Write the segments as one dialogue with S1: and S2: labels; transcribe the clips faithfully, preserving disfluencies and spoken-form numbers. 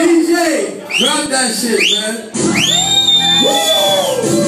S1: D J, drop that shit, man. Woo!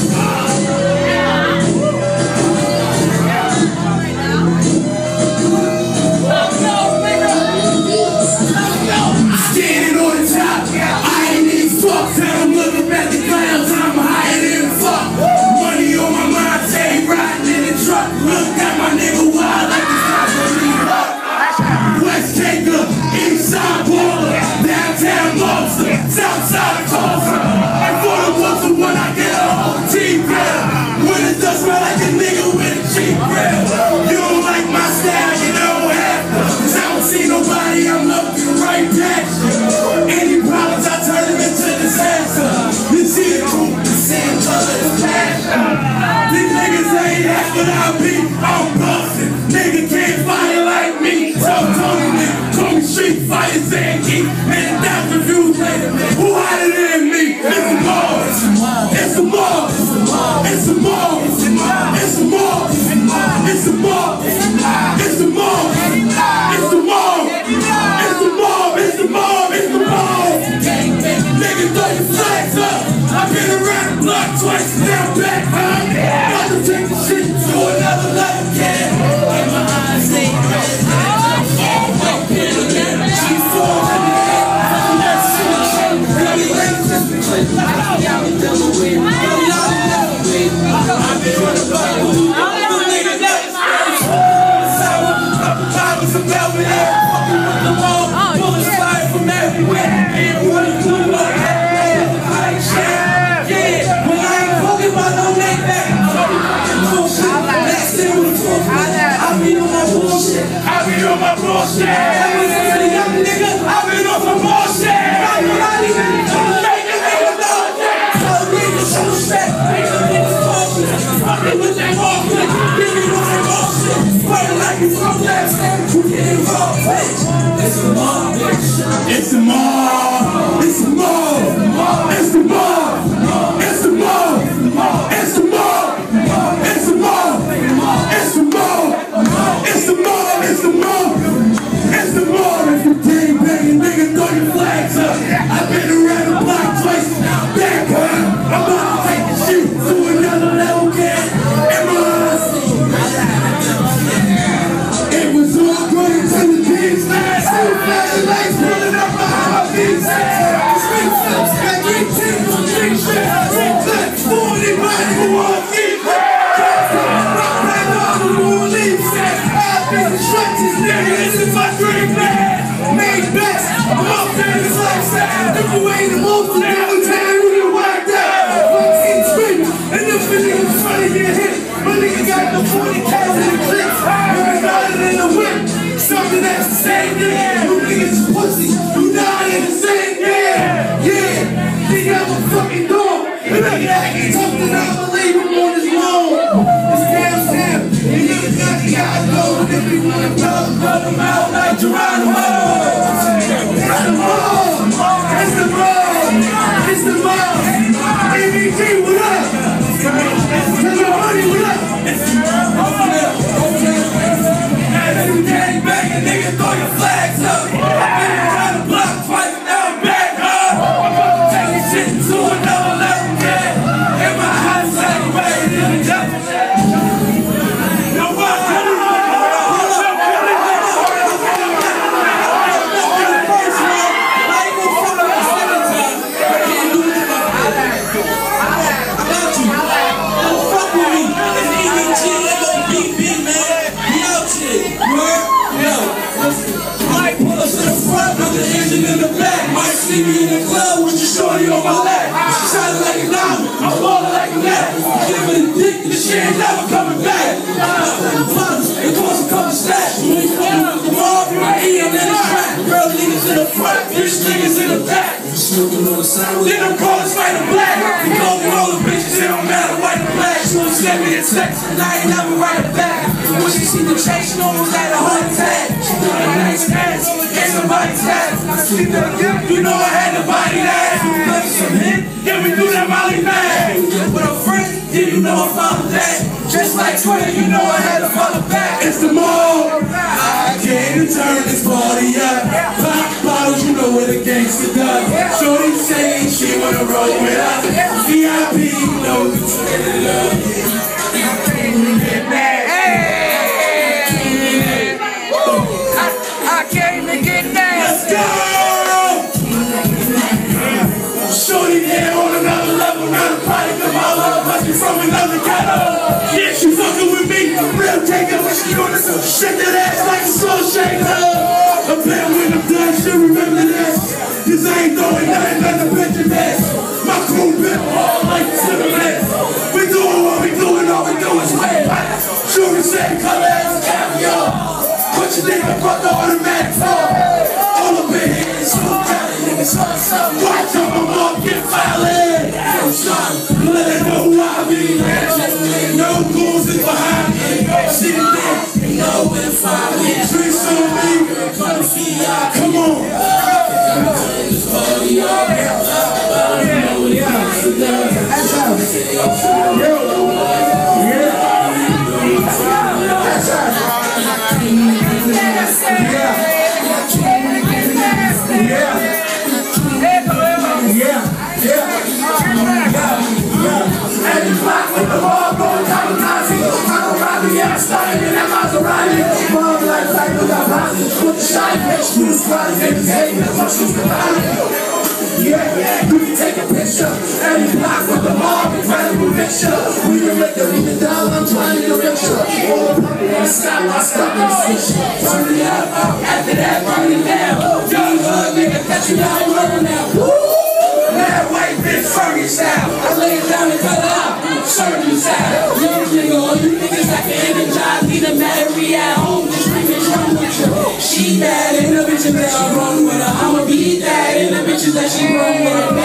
S1: Standing on the top, I ain't even fucked. And I'm looking at the clouds, I'm higher than fuck. Money on my mind, say riding in the truck. Look at my nigga wild like the stars gonna leave up. West Taker, Eastside Baller, Downtown Monster, Southside Tulsa. And for the ones who when I get a whole team grill. When it does smell like a nigga with a cheap grill. You don't like my style, you don't have to. Cause I don't see nobody, I'm looking right past you. Any problems, I turn them into disaster. You see the truth, the same color as passion. These niggas ain't half without me, I'm bustin'. Nigga can't fight like me. So Tony me, call me Street Fighter Zanky. Man, that reviews later, man. Who hotter than me? It's the mob. It's the mob. It's the mob. It's the mob. It's the mob. It's the mob. It's the mob. It's the mob. It's the mob. It's the mob. It's the mob. Nigga, throw your flags up. I've been around the block twice and now I'm back home. Got to take the shit to another level, yeah. And my eyes ain't red. She's falling in the head. That's shit. Baby, ladies, just be clear. Y'all be dealing with. Y'all be dealing with. I've been on the block with you. The nigga that is sour. Couple bottles of velvet air. Fucking with the wall. Bullets flying from everywhere. Ain't what you do like that. I be on my bullshit. I was a young nigga. I been on some bullshit. I be not even make a nigga know that. Tell niggas show respect. Make the niggas bullshit. Fucking with that bullshit. Give me on that bullshit. Fighting like you from last time. You get involved, bitch. It's the mob, bitch. It's the mob. It's the mob. It's the mob. It's the mob. It's the mob. It's the mob. It's the mob. It's the mob, it's the mob, it's the mob. If you gang banging, nigga, throw your flags up. I've been around the block twice, back up. I'm about to take the shit to another level, kid. M R C. It was all good until the kids died. Still flashing lights pulling up behind my feet. Street flips, got three teams on street shit. Street flips, for anybody who wants feet. Instructions, nigga, this is my dream, man. Made best, I'm up there in this lifestyle. If you ain't the most, then I will tell you you whacked out. Fucking screaming, and if the nigga's trying to get hit, my nigga got the forty cals in the clips. Moving harder than the whip, something that's the same, yeah. You niggas pussy, you not in the same, yeah. Yeah, think I'm a fucking dog. You nigga acting tough, then I believe him on his loan. It's downtown, and you got the eyes low. If you wanna blow, blow them out like Geronimo. Geronimo. It's the mob. It's the mob. A B G, what up? Tell your honey, what up? It's the mob. And if you gang banging, nigga, throw your flags up. I've been around the block twice and now I'm back up. I'm about to take this shit to another level, yeah. And my house like right in the devil. In the back, might see me in the club with your shorty on my lap. She shining like a diamond, I'm falling like a gnat. Give it a dick, this shit ain't never coming back. It costs a couple stacks. The mob, my ear, and then it's track. Girl niggas in the front, bitch niggas in the back. Smoking on the side, then them callers fight a black. We call me all the bitches, it don't matter white or black. She won't send me a text, and I ain't never write it back. When she see the chase, she almost had a heart attack. She got a nice ass, ain't somebody's ass. I sleep that again, you know I had to body that. You cut some hit, yeah we do that molly bag. With a friend, yeah you know I followed that. Just like Twitter, you know I had to follow back. It's the mob. I came to turn this party up. Pop bottles, you know what a gangster does. Shorty say she wanna roll with us. V I P, you know we turn it up. Get mad.
S2: Hey! I, I came to get mad.
S1: Let's go! Shorty there on another level. Now the product of my love must be from another ghetto. Yeah, she fucking with me. Real taker when she on this. Shake that ass like a soul shaker. I bet when I'm done, she'll remember this. Cause I ain't throwing nothing but the picture mess. My crew been all like cigarettes. We doing what we doing, all we do is wet. Shooting same color as caviar. What you think I brought the automatic for? All up in here is school county niggas. Watch out, my mom get violent. Let her know who I be. No goons is behind me. See the dick, you know where to find me. Drinks on me. Come on. Started in that Maserati, mom life like we got bodies. Put the shot, bitch, you the squad, niggas hating as much as the body. Yeah, yeah, you can take a picture. Every block with the mob, incredible picture. We can make the lead down, I'm trying to get a picture. All the puppy on the sky, my stuff in the switch. Turn it up, after that, burn it down. Young hood, nigga, catch you down, murder now. Woo! That white bitch, Fergie style. I lay it down and cut it out. Surgeon style. Young nigga, all you niggas that can energize me to marry at home. Just bring it drum with you. She bad and the bitches that I run with her. I'ma be that and the bitches that she run with her.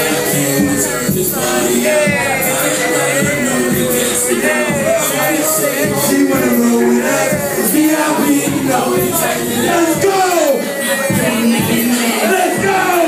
S1: She wanna roll with us. V I P, you know it. Let's go! Let's go!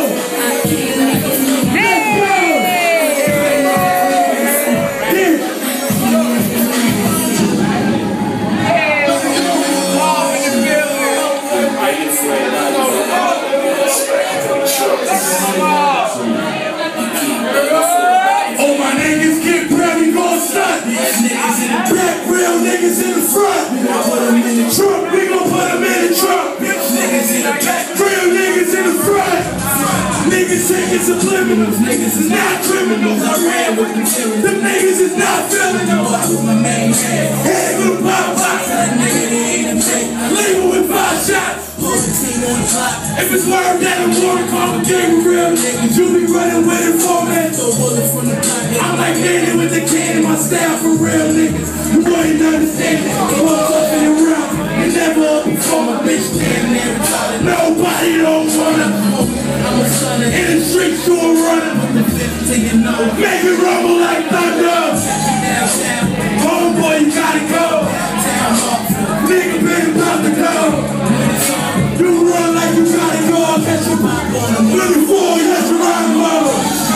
S1: Oh, my niggas get proud, we gon' stunt. Niggas in the back, real niggas in the front. We gon' put them in the trunk, we gon' put them in the trunk. Niggas in the back, real niggas in the front. Niggas taking subliminals, niggas is not criminals. I ran with them killers. Them niggas is not feeling them. I was my main man. Head with a pop box, that nigga they ain't a thing. Label with five shots. If it's word that I'm more complicated with real niggas, you be running with it for me. I'm like Danny with the can in my style for real niggas. You wouldn't understand it. I'm up in the round and never up before my bitch damn near retarded. Nobody don't wanna. I'm a son in the streets to a runner. Make it rumble like thunder. Homeboy, you gotta go. Nigga been about to go. You run like you gotta go, I'll catch you looking for you, that's your rock mother.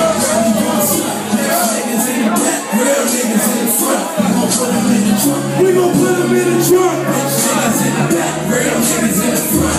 S1: Niggas in the back, real niggas in the front. We gon' put them in the trunk. We gon' put them in the trunk. Niggas in the back, real niggas in the front.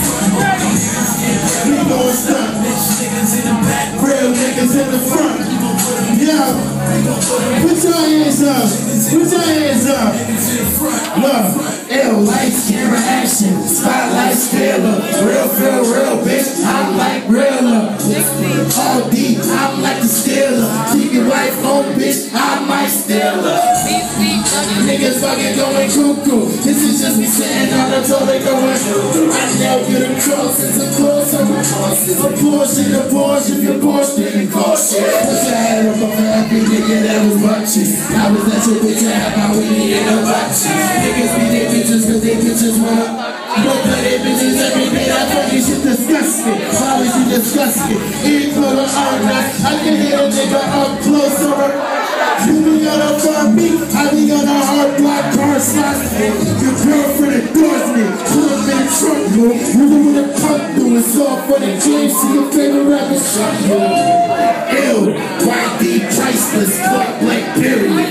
S1: We gon' stunt. Niggas in the back, real niggas in the front. Yeah, put your hands up. Put your hands up. Look. L, lights, camera, action, spotlight, stiller. Real feel real, bitch, I'm like realer. All deep, I'm like the stealer. Keep your wife home, bitch, I might steal her. Niggas fucking going cuckoo. This is just me sitting on the toilet going I know you're the closest, of course I'm a Porsche. A Porsche, a Porsche, if you're Porsche, then caution. Put your head up on a happy nigga that was watching. I was at your bitch, I have my weenie in a watching. Niggas be their bitches cause they bitches wanna go play their bitches every day. That fucking shit disgusting. Sorry, she disgusting. Eat for the armrest. I can hear a nigga up close to her. You be on a front beat, I be on a hard block car slot. Your girlfriend adores me. Put him in the trunk, yo. You know what a punk do. It's all for the James. See your favorite rapper shot, yo. Ew, white deep, priceless, fuck blank period.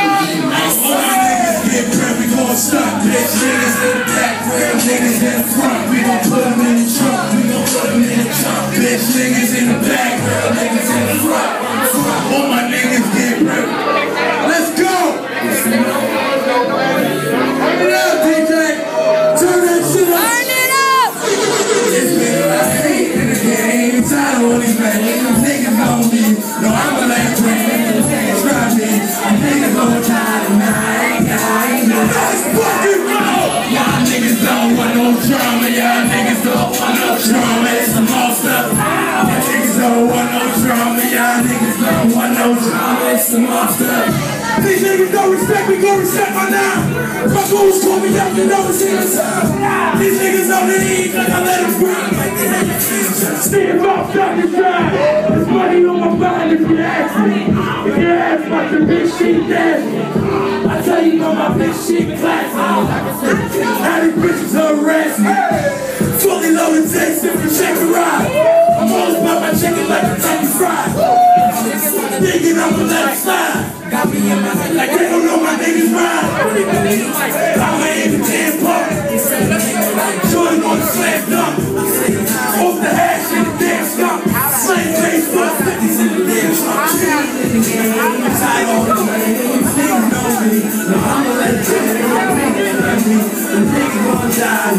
S1: Get crap, we gon' stop, bitch. Niggas in the back, real niggas in the front. We gon' put them in the trunk, we gon' put them in the trunk. respect me, go respect my now. My goons call me up, you know it's in the time. These niggas on the E, cause I let them grind like they had the Steve off, Doctor Drive. There's money on my mind if you ask me. If you ask about the bitch, she nasty. I tell you, know my bitch, she classy. Now these bitches harass me. Fully loaded text, different check and ride. I'm all about my chicken like a Kentucky Fried. Thinking I'm gonna let it slide. Got me in my head like they don't know my niggas ride. I'm in the damn park. Jordan on the slam dunk. Off the hash in the damn skunk. Same face, but fifties in the damn trunk. I'm tired of all the names. Niggas know me. No, I'ma let it go. The niggas gonna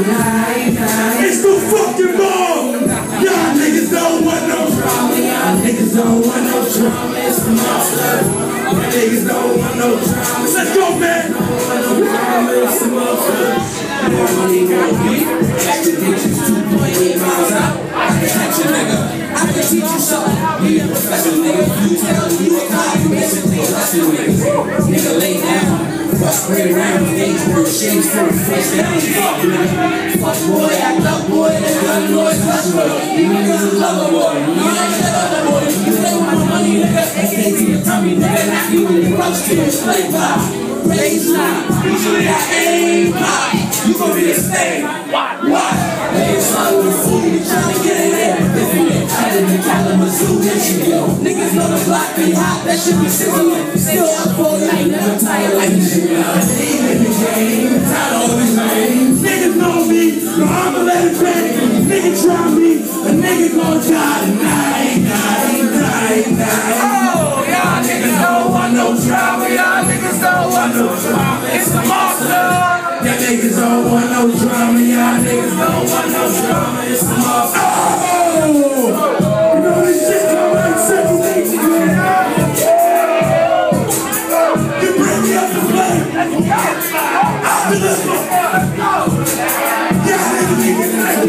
S1: die. It's the fucking mob. Y'all niggas don't want no drama. Y'all niggas don't want no drama. It's the monster. Y'all niggas don't want no drama. Let's go, man. Don't want no drama. It's the monster. More money, more beat. Extra digits, two point eight miles out. I can catch a nigga. I can teach you something. Be a professional nigga. You tell me you a cop. You basically a lesson nigga. Nigga lay down. Fuck spray around. Age word shades for face down. Fuck nigga. Fuck boy, act up boy. That's gun noise. Touch boy. You niggas a lover boy. You ain't a lover boy. You play with my money nigga. S K to your tummy nigga. Knock you in the roast to your play pop. Raise line. Usually I aim pop. You gon' be a stain. What? What? Hey, son, with food, you tryna get in there. If you ain't tight in the Kalamazoo, that shit, yo. Niggas know the block be hot, that shit be sizzling. Still up all night, never tired like this shit. In the game, tired of all these names. Niggas know me, no, I'ma let it bang. Nigga try me, a nigga gon' die tonight, night, night, night.
S2: Oh, y'all niggas don't want no drama. Y'all niggas don't want no drama. It's the monster.
S1: Y'all niggas don't want no drama, y'all niggas don't want no drama, it's the mob. Oh! You know this shit come like several weeks ago. You bring me up to play. After this one. Y'all niggas need to like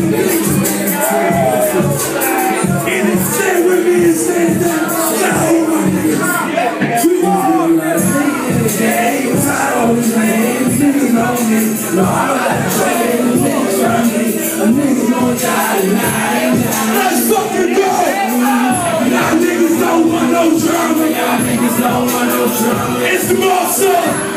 S1: and then stay with me and stand down. Y'all my niggas. We want hey, what's out all these names? Niggas know me. No, I'm not a train. Niggas try me. A nigga gon' die tonight. Let's fucking go. Y'all niggas don't want no drama. Y'all niggas don't want no drama. It's the monster.